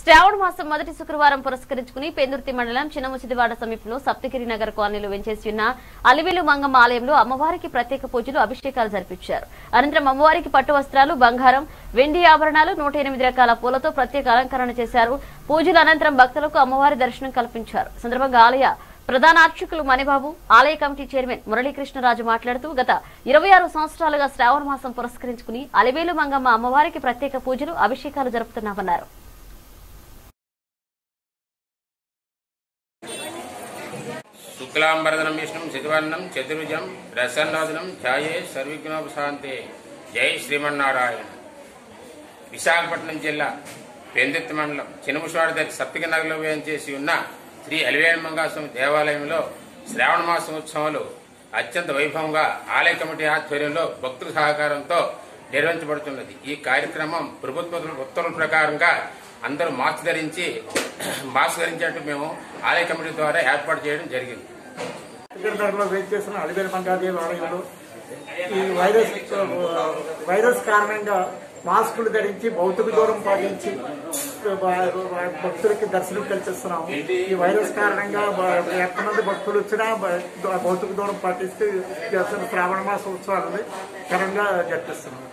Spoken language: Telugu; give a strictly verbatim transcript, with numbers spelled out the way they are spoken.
శ్రావణ మాసం మొదటి శుక్రవారం పురస్కరించుకుని పెందుర్తి మండలం చిన్నముసిదివాడ సమీపంలో సప్తగిరి నగర్ కాలనీలో వెంచేసి ఉన్న అలివేలు మంగమ్మ ఆలయంలో అమ్మవారికి ప్రత్యేక పూజలు అభిషేకాలు జరిపించారు. అనంతరం అమ్మవారికి పట్టు వస్త్రాలు, బంగారం, వెండి ఆభరణాలు, నూట ఎనిమిది రకాల పూలతో ప్రత్యేక అలంకరణ చేశారు. పూజల అనంతరం భక్తులకు అమ్మవారి దర్శనం కల్పించారు. సందర్భంగా ఆలయ ప్రధాన అర్చకులు మణిబాబు, ఆలయ కమిటీ చైర్మన్ మురళీకృష్ణరాజు మాట్లాడుతూ గత ఇరవై ఆరు సంవత్సరాలుగా శ్రావణ మాసం పురస్కరించుకుని అలివేలు మంగమ్మ అమ్మవారికి ప్రత్యేక పూజలు, అభిషేకాలు జరుపుతున్నామన్నారు. శుక్లాంబరదనం విష్ణుం శశివర్ణం చతుర్భుజం ప్రసన్నవదనం ధ్యాయే సర్వవిఘ్నోపశాంతే. జై శ్రీమన్నారాయణ. విశాఖపట్నం జిల్లా పెందుర్తి మండలం చిన్నముసివాడ దగ్గర సప్తగిరి నగర్లో వేయించేసి ఉన్న శ్రీ అలివేలు మంగాస్వామి దేవాలయంలో శ్రావణ మాసం ఉత్సవాలు అత్యంత వైభవంగా ఆలయ కమిటీ ఆధ్వర్యంలో భక్తుల సహకారంతో నిర్వహించబడుతున్నది. ఈ కార్యక్రమం ప్రభుత్వ ఉత్తర్వుల ప్రకారంగా అందరూ మాస్క్ ధరించి మాస్క్ ధరించేట్టు మేము ఆలయ కమిటీ ద్వారా ఏర్పాటు చేయడం జరిగింది. నగర్లో వెయిట్ చేస్తున్న అలివేలు మంగాదేవి ఆలయంలో ఈ వైరస్ వైరస్ కారణంగా మాస్కులు ధరించి భౌతిక దూరం పాటించి భక్తులకి దర్శనం కల్పిస్తున్నాము. ఈ వైరస్ కారణంగా ఎంతమంది భక్తులు వచ్చినా భౌతిక దూరం పాటిస్తూ శ్రావణ మాస ఉత్సవాలని ఘనంగా జరిపిస్తున్నాము.